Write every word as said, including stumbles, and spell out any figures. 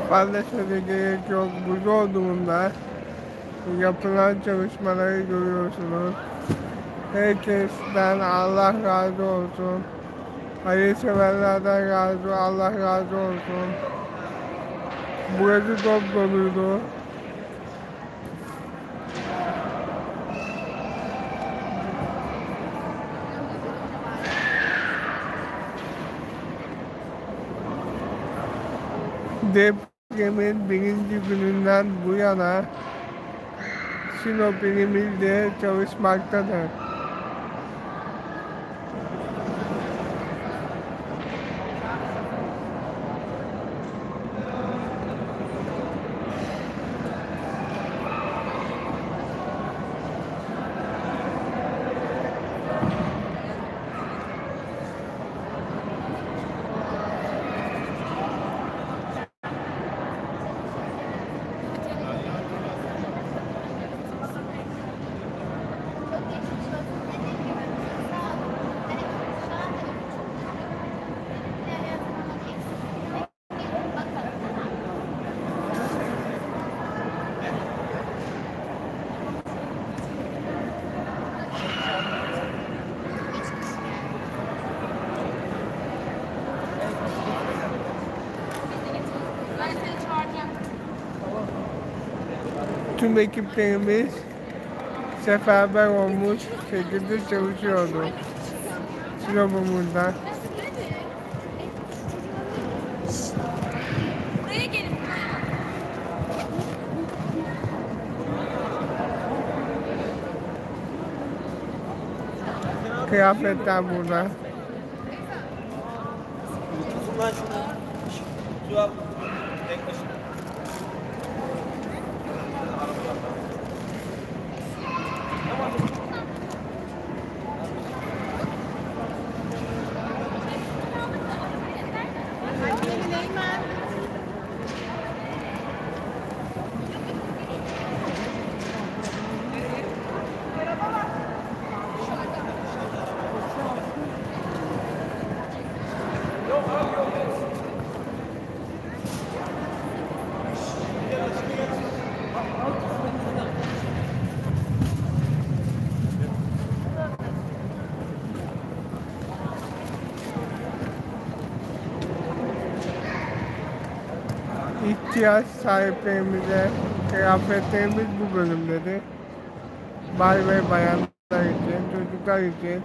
Fazla söze gerek yok. Bu zor durumda yapılan çalışmaları görüyorsunuz. Herkesten Allah razı olsun. Hayırseverlerden razı, Allah razı olsun. Burası dop doluydu. Depremin birinci gününden bu yana Sinop ilimizde çalışmaktadır. Tüm ekiplerimiz seferber olmuş şekilde çalışıyordu. Sinop'umuzda. Buraya gelin. Kıyafetler burada. Şundan şuna. Şu an tek başına. İhtiyaç sahiplerimize kıyafetlerimiz bu bölümdedir. Bay ve bayanlar için, çocuklar için.